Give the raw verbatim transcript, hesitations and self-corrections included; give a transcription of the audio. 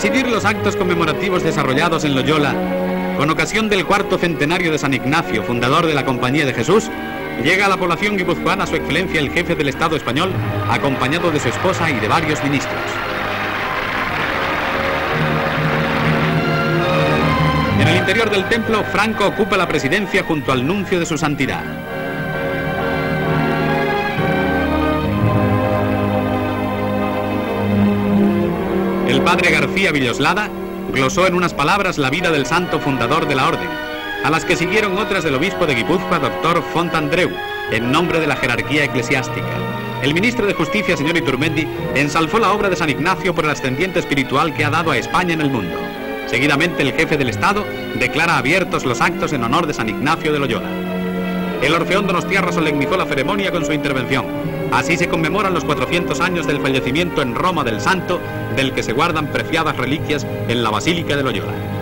presidir los actos conmemorativos desarrollados en Loyola, con ocasión del cuarto centenario de San Ignacio, fundador de la Compañía de Jesús, llega a la población guipuzcoana su excelencia el jefe del Estado español, acompañado de su esposa y de varios ministros. En el interior del templo, Franco ocupa la presidencia junto al nuncio de su santidad. El padre García Villoslada glosó en unas palabras la vida del santo fundador de la orden, a las que siguieron otras del obispo de Guipúzcoa, doctor Fontandreu, en nombre de la jerarquía eclesiástica. El ministro de Justicia, señor Iturmendi, ensalzó la obra de San Ignacio por el ascendiente espiritual que ha dado a España en el mundo. Seguidamente, el jefe del Estado declara abiertos los actos en honor de San Ignacio de Loyola. El Orfeón Donostiarra solemnizó la ceremonia con su intervención. Así se conmemoran los cuatrocientos años del fallecimiento en Roma del santo, del que se guardan preciadas reliquias en la Basílica de Loyola.